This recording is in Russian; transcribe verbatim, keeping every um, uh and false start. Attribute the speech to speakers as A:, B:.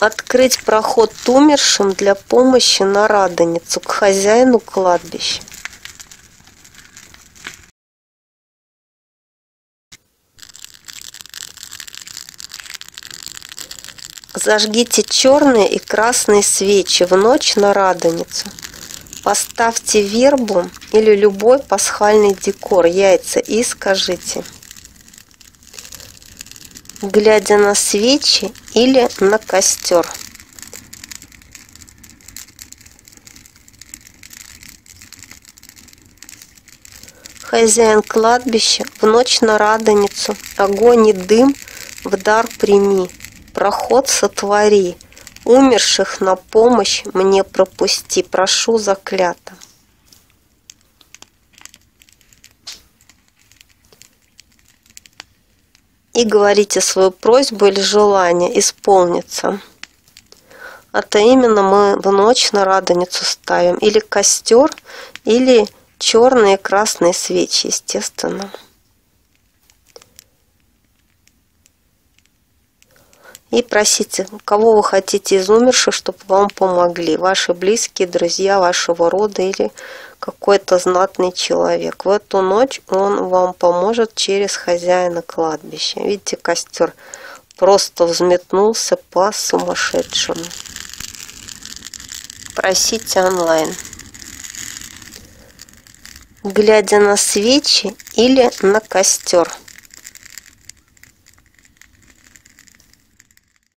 A: Открыть проход умершим для помощи на Радоницу к хозяину кладбища. Зажгите черные и красные свечи в ночь на Радоницу. Поставьте вербу или любой пасхальный декор, яйца, и скажите: глядя на свечи или на костер. Хозяин кладбища, в ночь на Радоницу огонь и дым в дар прими, проход сотвори, умерших на помощь мне пропусти, прошу заклято. И говорите свою просьбу или желание исполнится. Это именно мы в ночь на Радоницу ставим или костер, или черные и красные свечи, естественно. И просите, кого вы хотите из умерших, чтобы вам помогли. Ваши близкие, друзья вашего рода или какой-то знатный человек. В эту ночь он вам поможет через хозяина кладбища. Видите, костер просто взметнулся по-сумасшедшему. Просите онлайн. Глядя на свечи или на костер.